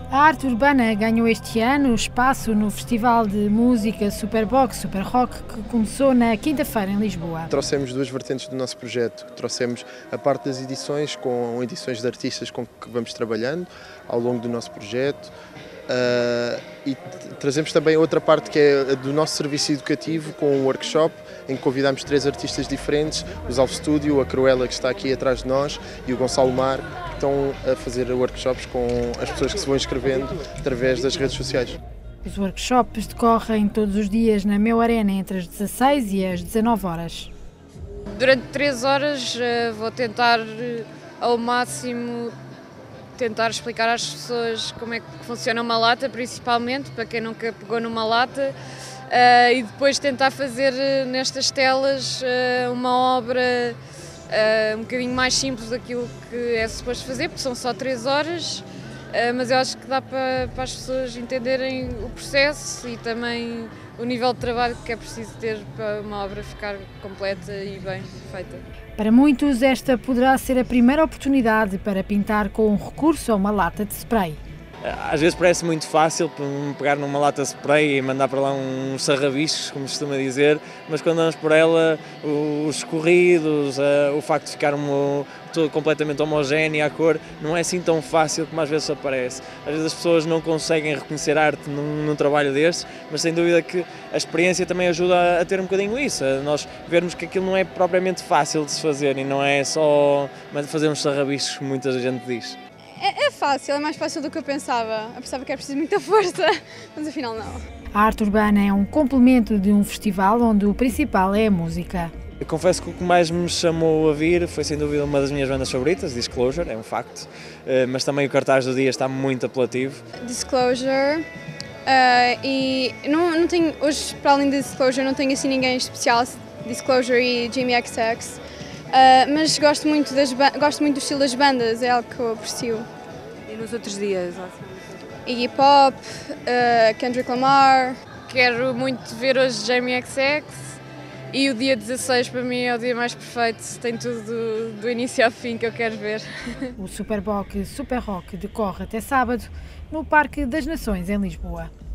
A arte urbana ganhou este ano espaço no Festival de Música Superbox, Super Rock, que começou na quinta-feira em Lisboa. Trouxemos duas vertentes do nosso projeto. Trouxemos a parte das edições, com edições de artistas com que vamos trabalhando ao longo do nosso projeto. E trazemos também outra parte que é do nosso serviço educativo, com um workshop em que convidamos 3 artistas diferentes, o Salve Studio, a Cruella, que está aqui atrás de nós, e o Gonçalo Mar, que estão a fazer workshops com as pessoas que se vão inscrevendo através das redes sociais. Os workshops decorrem todos os dias na Meu Arena entre as 16 e as 19 horas. Durante 3 horas vou tentar ao máximo explicar às pessoas como é que funciona uma lata, principalmente para quem nunca pegou numa lata, e depois tentar fazer nestas telas uma obra um bocadinho mais simples daquilo que é suposto fazer, porque são só 3 horas, mas eu acho que dá para as pessoas entenderem o processo e também o nível de trabalho que é preciso ter para uma obra ficar completa e bem feita. Para muitos, esta poderá ser a primeira oportunidade para pintar com recurso a uma lata de spray. Às vezes parece muito fácil pegar numa lata de spray e mandar para lá uns sarrabiscos, como costuma dizer, mas quando andamos por ela, os escorridos, o facto de ficar todo completamente homogéneo, a cor, não é assim tão fácil como às vezes aparece. Às vezes as pessoas não conseguem reconhecer arte num trabalho destes, mas sem dúvida que a experiência também ajuda a ter um bocadinho isso, a nós vermos que aquilo não é propriamente fácil de se fazer e não é só fazer uns sarrabiscos, como muita gente diz. É fácil, é mais fácil do que eu pensava. Eu pensava que era preciso muita força, mas afinal não. A arte urbana é um complemento de um festival onde o principal é a música. Eu confesso que o que mais me chamou a vir foi sem dúvida uma das minhas bandas favoritas, Disclosure, é um facto, mas também o cartaz do dia está muito apelativo. Disclosure, e não tenho, hoje para além de Disclosure não tenho assim ninguém especial, Disclosure e Jamie XX. Mas gosto muito do estilo das bandas, é algo que eu aprecio. E nos outros dias? Iggy Pop, Kendrick Lamar. Quero muito ver hoje Jamie XX e o dia 16 para mim é o dia mais perfeito, tem tudo do início ao fim que eu quero ver. O Superbox Super Rock decorre até sábado no Parque das Nações em Lisboa.